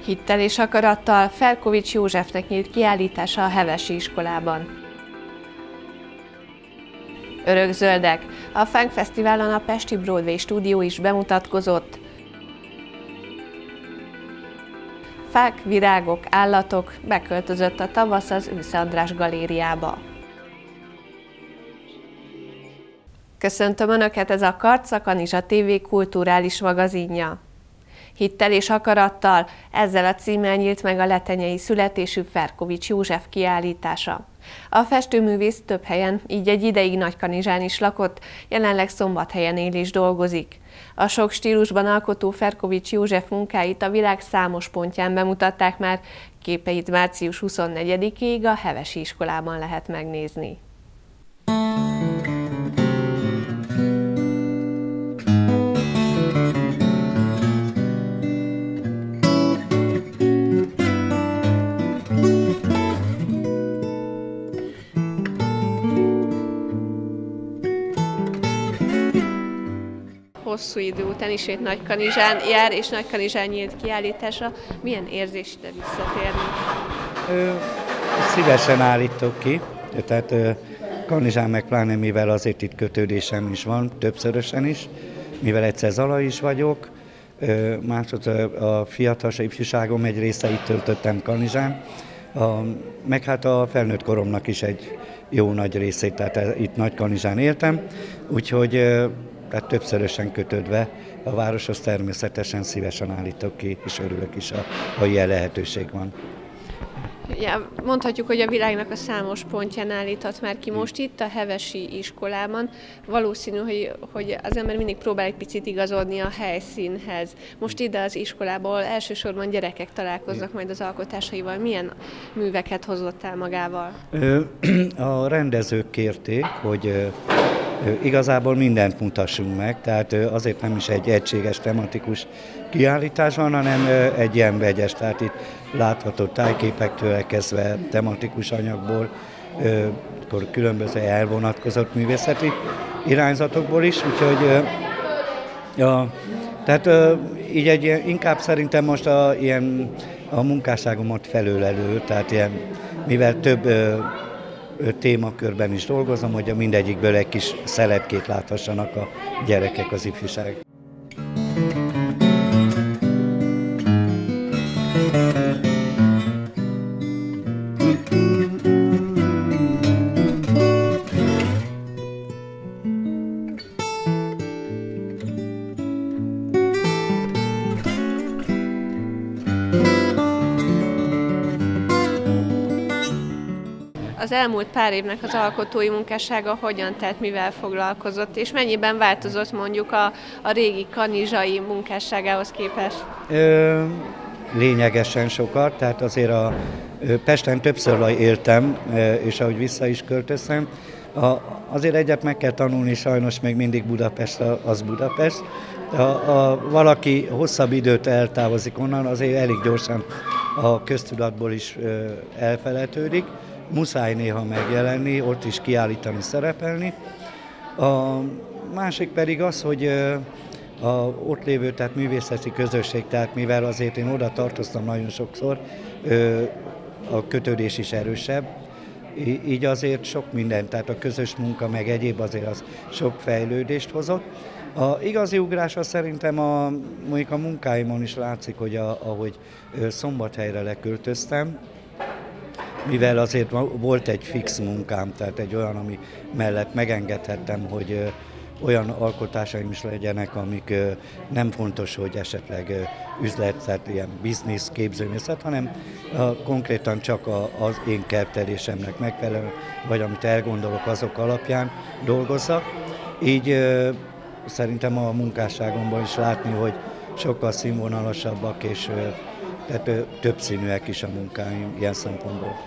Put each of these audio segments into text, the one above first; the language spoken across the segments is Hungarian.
Hittel és akarattal Ferkovics Józsefnek nyílt kiállítása a Hevesi iskolában. Örökzöldek. A Funk Fesztiválon a Pesti Broadway stúdió is bemutatkozott. Fák, virágok, állatok, beköltözött a tavasz az Ősze András galériába. Köszöntöm Önöket, ez a Karc, a Kanizsa TV kulturális magazinja. Hittel és akarattal, ezzel a címmel nyílt meg a letenyei születésű Ferkovics József kiállítása. A festőművész több helyen, így egy ideig Nagykanizsán is lakott, jelenleg Szombathelyen él és dolgozik. A sok stílusban alkotó Ferkovics József munkáit a világ számos pontján bemutatták már, képeit március 24-ig a Hevesi iskolában lehet megnézni. Hosszú idő után ismét Nagykanizsán jár, és Nagykanizsán nyílt kiállításra. Milyen érzés ide visszatérni? Szívesen állítok ki, tehát Kanizsán meg pláne, mivel azért itt kötődésem is van, többszörösen is, mivel egyszer Zala is vagyok, másod a fiatalság, ifjúságom egy része itt töltöttem Kanizsán, meg hát a felnőtt koromnak is egy jó nagy részét, tehát itt Nagykanizsán éltem, úgyhogy tehát többszörösen kötődve a városhoz természetesen szívesen állítok ki, és örülök is, ha ilyen lehetőség van. Ja, mondhatjuk, hogy a világnak a számos pontján állíthat már ki most itt a Hevesi iskolában. Valószínű, hogy az ember mindig próbál egy picit igazodni a helyszínhez. Most ide az iskolából elsősorban gyerekek találkoznak majd az alkotásaival. Milyen műveket hozott el magával? A rendezők kérték, hogy igazából mindent mutassunk meg, tehát azért nem is egy egységes tematikus kiállítás van, hanem egy ilyen vegyes, tehát itt látható tájképektől kezdve tematikus anyagból, akkor különböző elvonatkozott művészeti irányzatokból is, úgyhogy tehát így inkább szerintem most a munkásságomat felölelő, tehát ilyen, mivel több témakörben is dolgozom, hogy mindegyikből egy kis szelepkét láthassanak a gyerekek, az ifjúság. Az elmúlt pár évnek az alkotói munkássága hogyan telt, mivel foglalkozott, és mennyiben változott mondjuk a régi kanizsai munkásságához képest? Lényegesen sokat, tehát azért Pesten többször éltem, és ahogy vissza is költöztem, azért egyet meg kell tanulni, sajnos még mindig Budapest az Budapest. Ha valaki hosszabb időt eltávozik onnan, azért elég gyorsan a köztudatból is elfelejtődik. Muszáj néha megjelenni, ott is kiállítani, szerepelni. A másik pedig az, hogy ott lévő, tehát művészeti közösség, tehát mivel azért én oda tartoztam nagyon sokszor, a kötődés is erősebb, így azért sok minden, tehát a közös munka meg egyéb azért az sok fejlődést hozott. A igazi ugrás az szerintem mondjuk a munkáimon is látszik, hogy ahogy Szombathelyre leköltöztem, mivel azért volt egy fix munkám, tehát egy olyan, ami mellett megengedhettem, hogy olyan alkotásaim is legyenek, amik nem fontos, hogy esetleg üzlet, tehát ilyen biznisz, képzőművészet, hanem konkrétan csak az én kertelésemnek megfelelően, vagy amit elgondolok, azok alapján dolgozzak. Így szerintem a munkásságomban is látni, hogy sokkal színvonalasabbak és tehát többszínűek is a munkáim ilyen szempontból.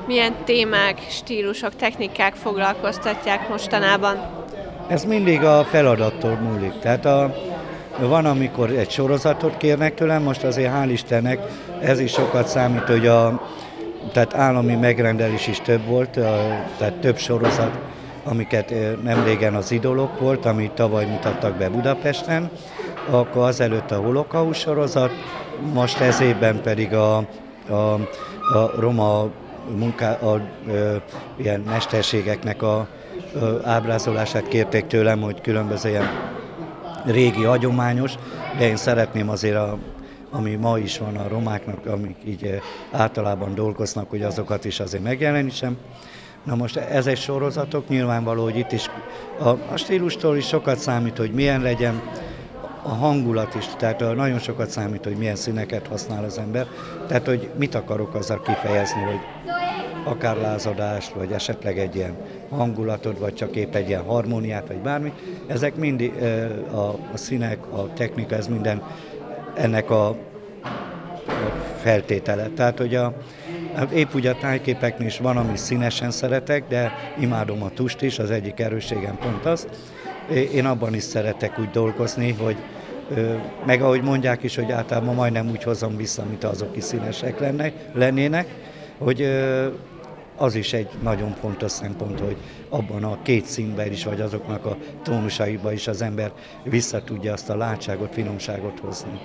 Milyen témák, stílusok, technikák foglalkoztatják mostanában? Ez mindig a feladattól múlik. Tehát van, amikor egy sorozatot kérnek tőlem, most azért hál' Istennek ez is sokat számít, hogy tehát állami megrendelés is több volt, tehát több sorozat, amiket nemrégen az Idolok volt, amit tavaly mutattak be Budapesten, akkor azelőtt a Holokauszt sorozat, most ez évben pedig a roma ilyen mesterségeknek a ábrázolását kérték tőlem, hogy különböző ilyen régi, hagyományos, de én szeretném azért, ami ma is van a romáknak, amik így általában dolgoznak, hogy azokat is azért megjelenítsem. Na most ez egy sorozatok, nyilvánvaló, hogy itt is a stílustól is sokat számít, hogy milyen legyen, a hangulat is, tehát nagyon sokat számít, hogy milyen színeket használ az ember, tehát hogy mit akarok azzal kifejezni, hogy akár lázadást, vagy esetleg egy ilyen hangulatot, vagy csak épp egy ilyen harmóniát, vagy bármi. Ezek mind a színek, a technika, ez minden ennek a feltétele. Tehát, hogy épp úgy a tájképeknél is van, ami színesen szeretek, de imádom a tust is, az egyik erősségem pont az. Én abban is szeretek úgy dolgozni, hogy meg ahogy mondják is, hogy általában majdnem úgy hozom vissza, mint azok is színesek lennének, hogy az is egy nagyon fontos szempont, hogy abban a két színben is, vagy azoknak a tónusaiban is az ember vissza tudja azt a látságot, finomságot hozni.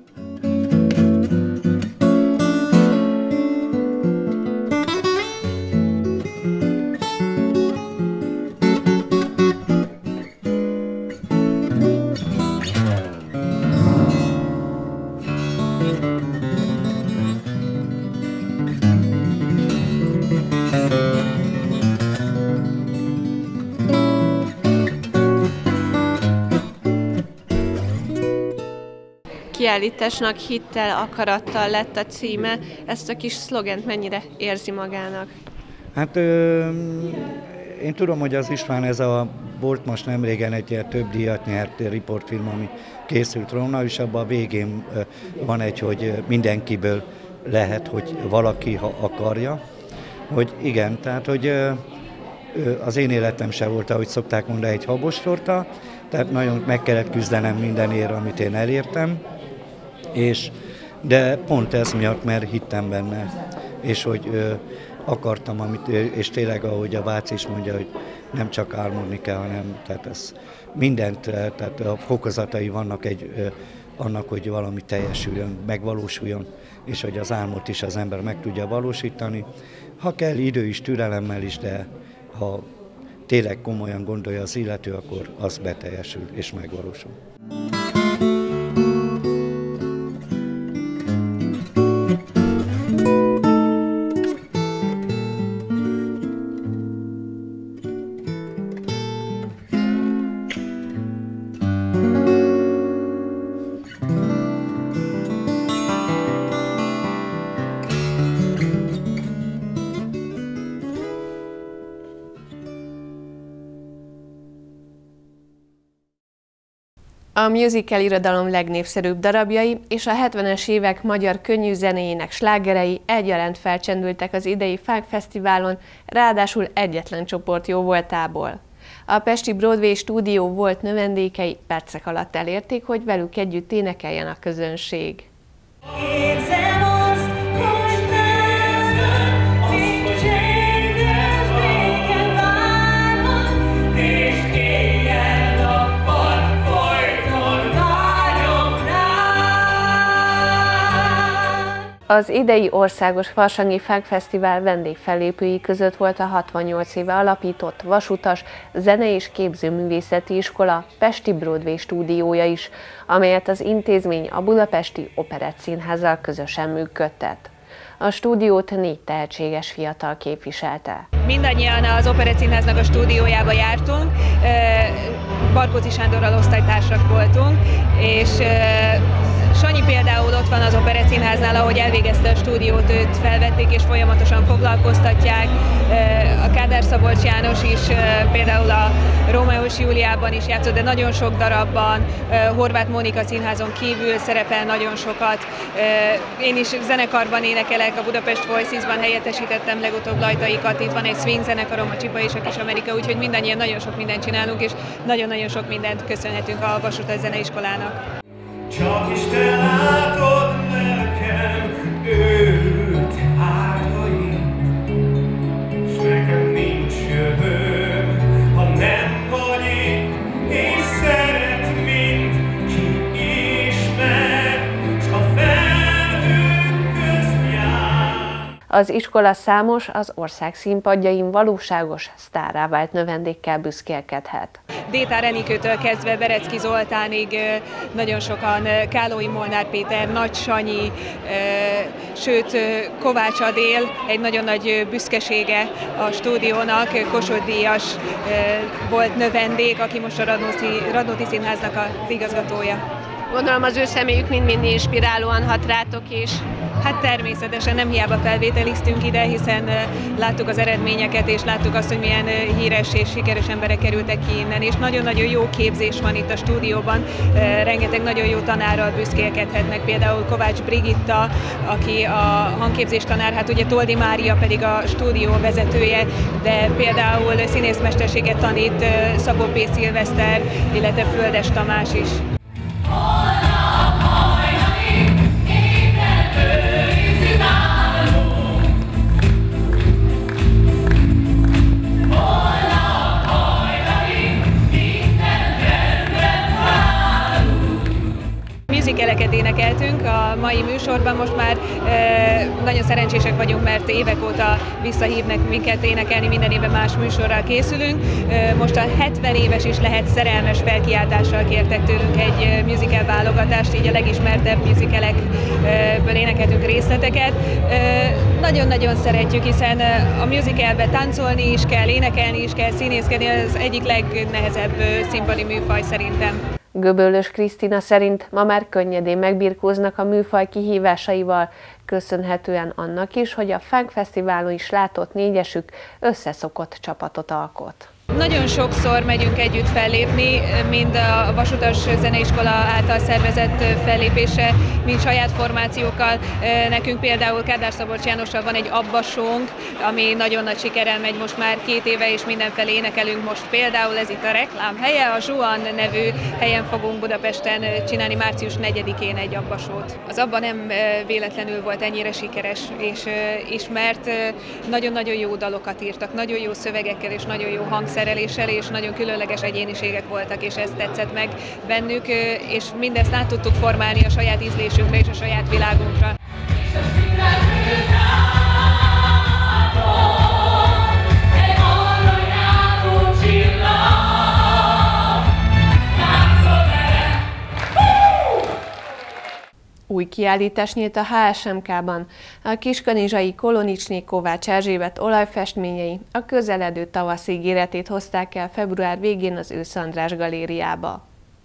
Kiállításnak hittel, akarattal lett a címe. Ezt a kis szlogent mennyire érzi magának? Hát én tudom, hogy az István volt most nemrégen egy ilyen több díjat nyert riportfilm, ami készült róla, és abban a végén van egy, hogy mindenkiből lehet, hogy valaki, ha akarja. Hogy igen, tehát hogy az én életem se volt, ahogy szokták mondani, egy habostorta, tehát nagyon meg kellett küzdenem mindenért, amit én elértem. De pont ez miatt, mert hittem benne, és hogy akartam, és tényleg, ahogy a Váci is mondja, hogy nem csak álmodni kell, hanem tehát ez mindent, tehát a fokozatai vannak annak, hogy valami teljesüljön, megvalósuljon, és hogy az álmot is az ember meg tudja valósítani. Ha kell, idő is, türelemmel is, de ha tényleg komolyan gondolja az illető, akkor az beteljesül és megvalósul. A musical irodalom legnépszerűbb darabjai és a 70-es évek magyar könnyű zenéjének slágerei egyaránt felcsendültek az idei Funk Fesztiválon, ráadásul egyetlen csoport jóvoltából. A pesti Broadway stúdió volt növendékei percek alatt elérték, hogy velük együtt énekeljen a közönség. Érzem azt, hogy teszem, mint csendes béke várnak, és éjjel-nappal folyton vágyom rád. Az idei országos Farsangi Funk Fesztivál vendégfellépői között volt a 68 éve alapított Vasutas Zene- és Képzőművészeti Iskola pesti Broadway stúdiója is, amelyet az intézmény a Budapesti Operettszínházzal közösen működtet. A stúdiót 4 tehetséges fiatal képviselte. Mindannyian az Operettszínháznak a stúdiójába jártunk, Barkóczy Sándorral osztálytársak voltunk, és Sanyi például ott van az Operettszínháznál, ahogy elvégezte a stúdiót, őt felvették és folyamatosan foglalkoztatják. A Kádár Szabolcs János is például a Rómeó és Júliában is játszott, de nagyon sok darabban, Horváth Mónika színházon kívül szerepel nagyon sokat. Én is zenekarban énekelek, a Budapest Voices-ban helyettesítettem legutóbb Lajtaikat, itt van egy swing zenekarom, a Csipa és a Kis Amerika, úgyhogy mindannyian nagyon sok mindent csinálunk, és nagyon-nagyon sok mindent köszönhetünk a Vasutas Zeneiskolának. Csak is te látod lelkem őt árnyait, s nekem nincs jövőm, ha nem vagy itt, és szeret mind ki ismer, s a felhők közt jár. Az iskola számos, az ország színpadjain valóságos sztárrá vált növendékkel büszkélkedhet. Détár Enikőtől kezdve Berecki Zoltánig nagyon sokan, Kálói Molnár Péter, Nagy Sanyi, sőt Kovács Adél, egy nagyon nagy büszkesége a stúdiónak, Kossuth díjas volt növendék, aki most a Radnóti Színháznak az igazgatója. Gondolom az ő személyük mind-mind inspirálóan hat rátok is. Hát természetesen nem hiába felvételiztünk ide, hiszen láttuk az eredményeket, és láttuk azt, hogy milyen híres és sikeres emberek kerültek ki innen, és nagyon-nagyon jó képzés van itt a stúdióban, rengeteg nagyon jó tanárral büszkélkedhetnek, például Kovács Brigitta, aki a hangképzés tanár, hát ugye Toldi Mária pedig a stúdió vezetője, de például színészmesterséget tanít Szabó P. Szilveszter, illetve Földes Tamás is. Musicaleket énekeltünk a mai műsorban, most már nagyon szerencsések vagyunk, mert évek óta visszahívnak minket énekelni, minden évben más műsorral készülünk. Most a 70 éves is lehet szerelmes felkiáltással kértek tőlünk egy musical válogatást, így a legismertebb musicalekből énekeltünk részleteket. Nagyon-nagyon szeretjük, hiszen a musicalbe táncolni is kell, énekelni is kell, színészkedni, az egyik legnehezebb színpadi műfaj szerintem. Göböllös Krisztina szerint ma már könnyedén megbirkóznak a műfaj kihívásaival, köszönhetően annak is, hogy a Funk Fesztiválon is látott négyesük összeszokott csapatot alkot. Nagyon sokszor megyünk együtt fellépni, mind a Vasutas Zeneiskola által szervezett fellépése, mind saját formációkkal. Nekünk például Kádár Szabolcs Jánossal van egy abbasónk, ami nagyon nagy sikerrel megy most már 2 éve, és mindenfelé énekelünk most. Például ez itt a reklám helye, a Zsuan nevű helyen fogunk Budapesten csinálni március 4-én egy abbasót. Az abban nem véletlenül volt ennyire sikeres és ismert, nagyon-nagyon jó dalokat írtak, nagyon jó szövegekkel és nagyon jó hangszereléssel, és nagyon különleges egyéniségek voltak, és ez tetszett meg bennük, és mindezt át tudtuk formálni a saját ízlésünkre és a saját világunkra. Új kiállítás nyílt a HSMK-ban. A kiskanizsai Kolonicsné Kovács Erzsébet olajfestményei a közeledő tavasz ígéretét hozták el február végén az Ősz András galériába.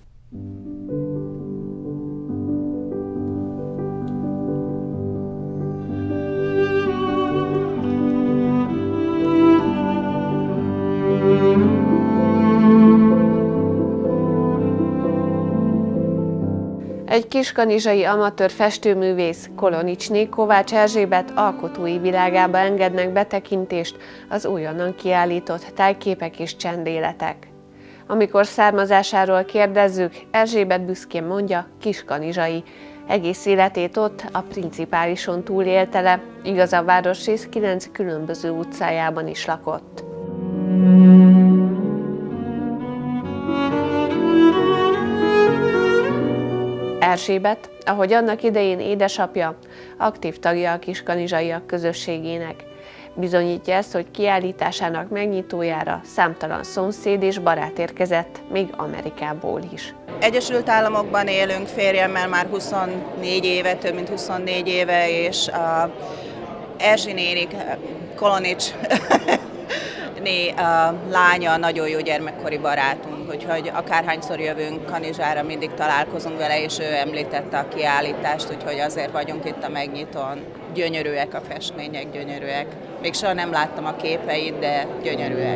Egy kiskanizsai amatőr festőművész, Kolonicsné Kovács Erzsébet alkotói világába engednek betekintést az újonnan kiállított tájképek és csendéletek. Amikor származásáról kérdezzük, Erzsébet büszkén mondja, kiskanizsai. Egész életét ott, a Principálison túlélte le, igaz a városrész 9 különböző utcájában is lakott. Erzsébet, ahogy annak idején édesapja, aktív tagja a kiskanizsaiak közösségének. Bizonyítja ezt, hogy kiállításának megnyitójára számtalan szomszéd és barát érkezett, még Amerikából is. Egyesült Államokban élünk férjemmel már 24 éve, több mint 24 éve, és Erzsi néni, Kolonics lánya nagyon jó gyermekkori barátunk, úgyhogy akárhányszor jövünk Kanizsára, mindig találkozunk vele, és ő említette a kiállítást, úgyhogy azért vagyunk itt a megnyitón. gyönyörűek a festmények, gyönyörűek. Még soha nem láttam a képeit, de gyönyörűek.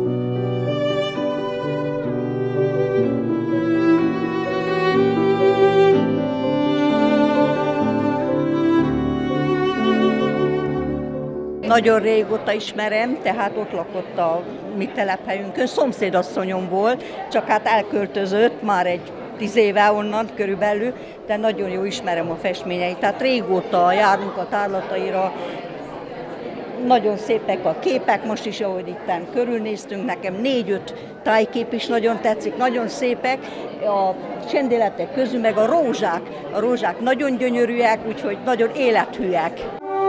Nagyon régóta ismerem, tehát ott lakott a mi telephelyünkön, szomszédasszonyom volt, csak hát elköltözött már egy 10 éve onnan körülbelül, de nagyon jó ismerem a festményeit. Tehát régóta járunk a tárlataira, nagyon szépek a képek, most is, ahogy itt körülnéztünk, nekem 4-5 tájkép is nagyon tetszik, nagyon szépek, a csendéletek közül meg a rózsák nagyon gyönyörűek, úgyhogy nagyon élethűek.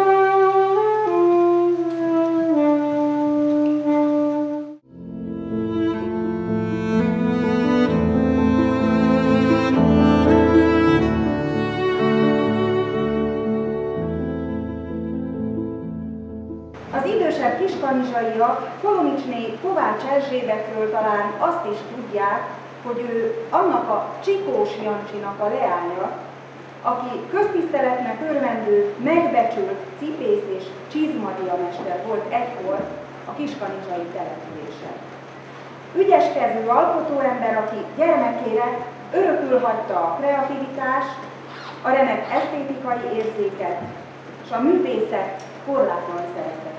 Az idősebb kiskanizsaiak Kolomicsné Kovács Erzsébetről talán azt is tudják, hogy ő annak a Csikós Jancsinak a leánya, aki köztiszteletnek örvendő, megbecsült cipész és csizmadiamester volt egykor a kiskanizsai településen. Ügyeskező alkotóember, aki gyermekére örökül hagyta a kreativitást, a remek esztétikai érzéket és a művészet korlátlan szeretetét.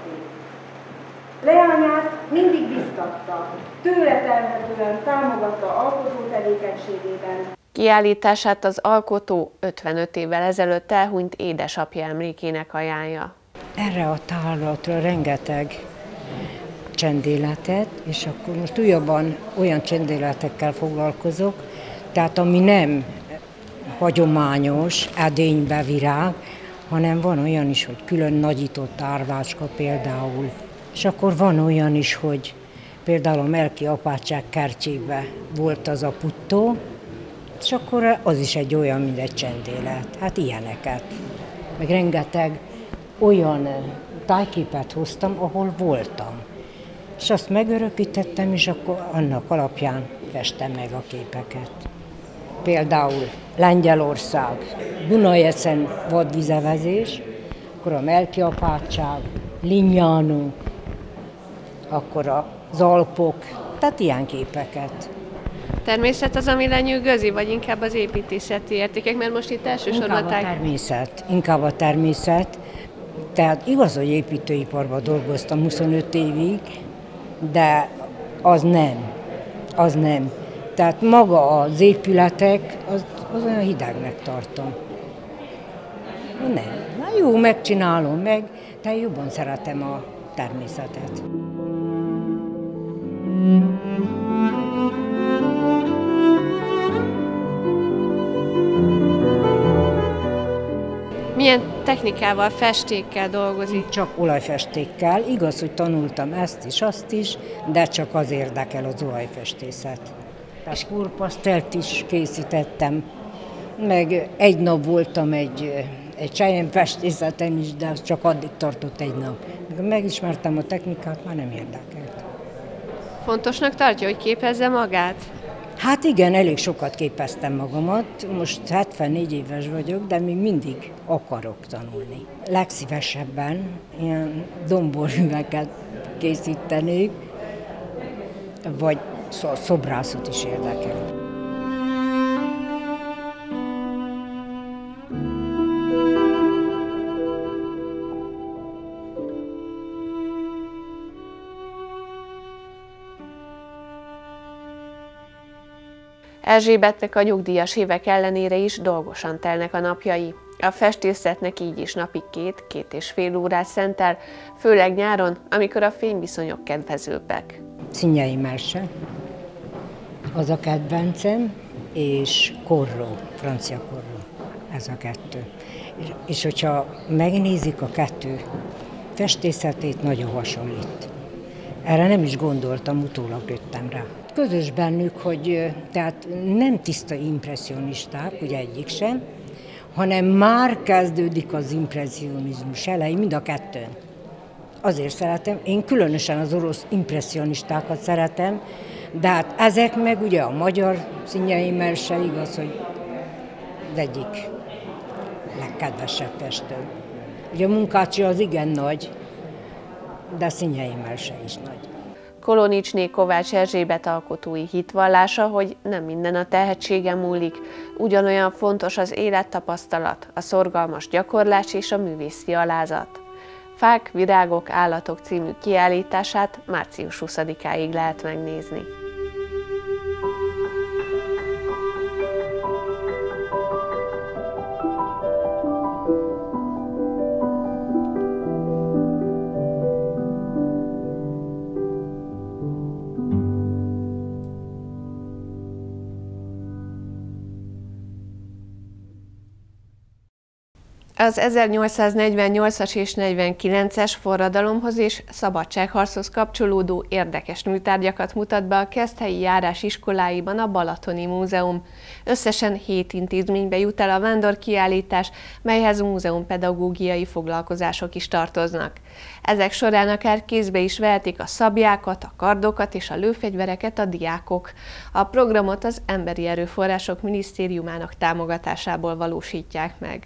Leányát mindig biztatta, tőle telhetően támogatta alkotó tevékenységében. Kiállítását az alkotó 55 évvel ezelőtt elhunyt édesapja emlékének ajánlja. Erre a tárlatra rengeteg csendéletet, és akkor most újabban olyan csendéletekkel foglalkozok, tehát ami nem hagyományos, edénybe virág, hanem van olyan is, hogy külön nagyított árvácska például. És akkor van olyan is, hogy például a Melki apátság kertjébe volt az a puttó, és akkor az is egy olyan, mint egy csendélet. Hát ilyeneket. Meg rengeteg olyan tájképet hoztam, ahol voltam. És azt megörökítettem, és akkor annak alapján festem meg a képeket. Például Lengyelország, Dunajeszen vadvizevezés, akkor a Melki apátság, Lignano, akkor az Alpok, tehát ilyen képeket. Természet az, ami lenyűgözi, vagy inkább az építészeti értékek, mert most itt elsősorban inkább a természet. Tehát igaz, hogy építőiparban dolgoztam 25 évig, de az nem. Tehát maga az épületek, az olyan hidegnek tartom. Nem. Na jó, megcsinálom meg, de jobban szeretem a természetet. Milyen technikával, festékkel dolgozik? Csak olajfestékkel. Igaz, hogy tanultam ezt is, azt is, de csak az érdekel az olajfestészet. Tehát kurpasztelt is készítettem, meg egy nap voltam egy selyemfestészeten is, de az csak addig tartott egy nap. Megismertem a technikát, már nem érdekelt. Fontosnak tartja, hogy képezze magát? Hát igen, elég sokat képeztem magamat, most 74 éves vagyok, de még mindig akarok tanulni. Legszívesebben ilyen domborműveket készítenék, vagy szobrászat is érdekel. Erzsébetnek a nyugdíjas évek ellenére is dolgosan telnek a napjai. A festészetnek így is napi 2-2,5 órát szentel, főleg nyáron, amikor a fényviszonyok kedvezőbbek. Szinyei Mese, az a kedvencem, és Corot, francia Corot, ez a kettő. És hogyha megnézik a kettő festészetét, nagyon hasonlít. Erre nem is gondoltam, utólag jöttem rá. Közös bennük, hogy tehát nem tiszta impresszionisták, ugye egyik sem, hanem már kezdődik az impresszionizmus elején, mind a kettőn. Azért szeretem, én különösen az orosz impresszionistákat szeretem, de hát ezek meg ugye a magyar Szinyei Mese, igaz, hogy az egyik legkedvesebb festő. Ugye a munkácsi az igen nagy, de Szinyei Melse is nagy. Kolonicsné Kovács Erzsébet alkotói hitvallása, hogy nem minden a tehetségen múlik, ugyanolyan fontos az élettapasztalat, a szorgalmas gyakorlás és a művészi alázat. Fák, virágok, állatok című kiállítását március 20-áig lehet megnézni. Az 1848-as és 49-es forradalomhoz és szabadságharchoz kapcsolódó érdekes műtárgyakat mutat be a Keszthelyi járás iskoláiban a Balatoni Múzeum. Összesen 7 intézménybe jut el a vándorkiállítás, melyhez múzeumpedagógiai foglalkozások is tartoznak. Ezek során akár kézbe is vehetik a szablyákat, a kardokat és a lőfegyvereket a diákok. A programot az Emberi Erőforrások Minisztériumának támogatásából valósítják meg.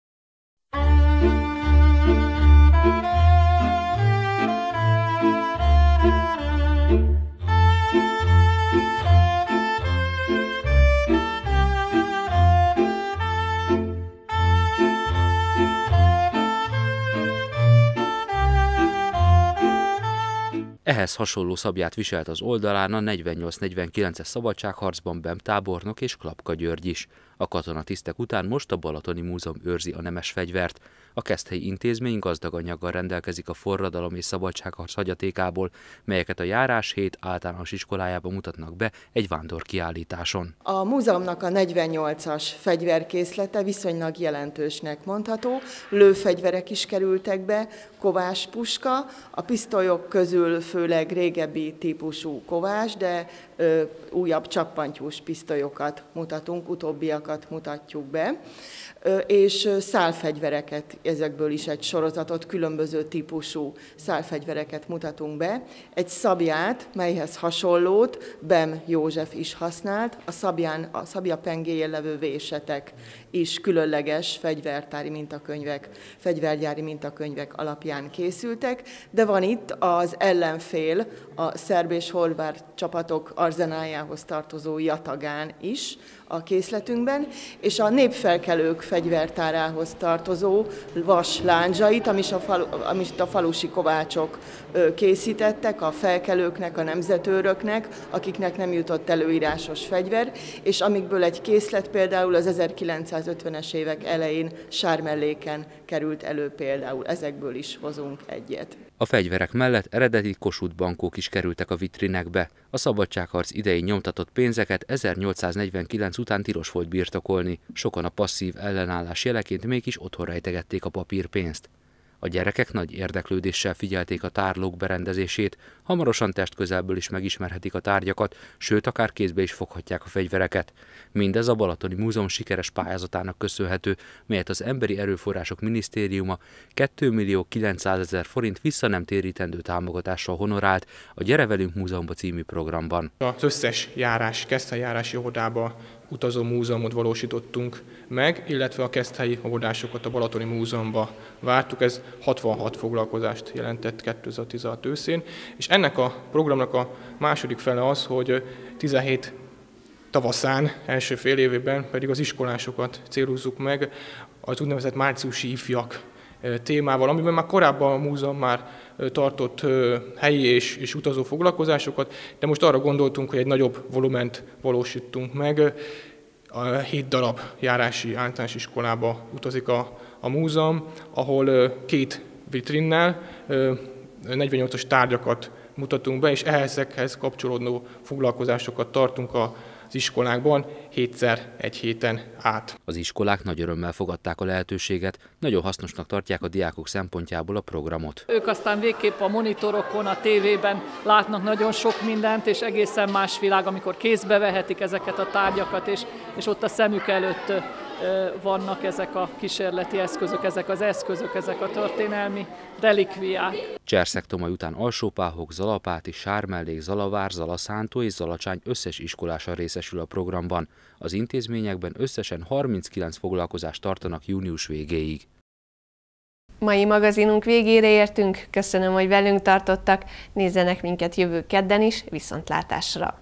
Ehhez hasonló szablyát viselt az oldalán a 48-49-es szabadságharcban Bem tábornok és Klapka György is. A katonatisztek után most a Balatoni Múzeum őrzi a nemes fegyvert. A Keszthelyi intézmény gazdag anyaggal rendelkezik a forradalom és szabadságharc hagyatékából, melyeket a Járás 7 általános iskolájában mutatnak be egy vándorkiállításon. A múzeumnak a 48-as fegyverkészlete viszonylag jelentősnek mondható. Lőfegyverek is kerültek be, kovás puska, a pisztolyok közül főleg régebbi típusú kovás, de újabb csappantyús pisztolyokat mutatunk, utóbbiakat mutatjuk be, és szálfegyvereket, ezekből is egy sorozatot, különböző típusú szálfegyvereket mutatunk be. Egy szabját, melyhez hasonlót Bem József is használt, a szabja pengéjén levő vésetek is különleges fegyvertári mintakönyvek, fegyvergyári mintakönyvek alapján készültek, de van itt az ellenfél, a szerb és horvát csapatok arzenájához tartozó jatagán is a készletünkben, és a népfelkelők fegyvertárához tartozó vas lándzsait, amit a falusi kovácsok készítettek, a felkelőknek, a nemzetőröknek, akiknek nem jutott előírásos fegyver, és amikből egy készlet például az 1950-es évek elején Sármelléken került elő például. Ezekből is hozunk egyet. A fegyverek mellett eredeti Kossuth bankok is kerültek a vitrinekbe. A szabadságharc idején nyomtatott pénzeket 1849 után tilos volt birtokolni, sokan a passzív ellenállás jeleként mégis otthon rejtegették a papírpénzt. A gyerekek nagy érdeklődéssel figyelték a tárlók berendezését, hamarosan testközelből is megismerhetik a tárgyakat, sőt akár kézbe is foghatják a fegyvereket. Mindez a Balatoni Múzeum sikeres pályázatának köszönhető, melyet az Emberi Erőforrások Minisztériuma 2 900 000 forint vissza nem térítendő támogatással honorált a Gyere velünk múzeumba című programban. Az összes Keszthelyi járási óvodába utazó múzeumot valósítottunk meg, illetve a keszthelyi óvodásokat a Balatoni Múzeumba vártuk. Ez 66 foglalkozást jelentett 2016 őszén, és ennek a programnak a második fele az, hogy 17 tavaszán, első fél évében pedig az iskolásokat célozzuk meg az úgynevezett márciusi ifjak témával, amiben már korábban a múzeum már tartott helyi és utazó foglalkozásokat, de most arra gondoltunk, hogy egy nagyobb volument valósítunk meg. 7 darab járási általános iskolába utazik a múzeum, ahol 2 vitrinnel 48-as tárgyakat mutatunk be, és ezekhez kapcsolódó foglalkozásokat tartunk az iskolákban 7-szer egy héten át. Az iskolák nagy örömmel fogadták a lehetőséget, nagyon hasznosnak tartják a diákok szempontjából a programot. Ők aztán végképp a monitorokon, a tévében látnak nagyon sok mindent, és egészen más világ, amikor kézbe vehetik ezeket a tárgyakat, és ott a szemük előtt vannak ezek a kísérleti eszközök, ezek a történelmi relikviák. Cserszeg-Tomaj után Alsópáhok, Zalapáti, Sármellék, Zalavár, Zalaszántó és Zalacsány összes iskolása részesül a programban. Az intézményekben összesen 39 foglalkozást tartanak június végéig. Mai magazinunk végére értünk, köszönöm, hogy velünk tartottak, nézzenek minket jövő kedden is, viszontlátásra!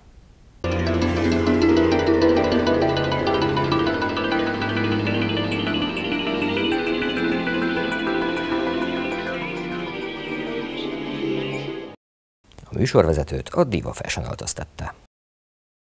A műsorvezetőt a Diva Fashion öltöztette.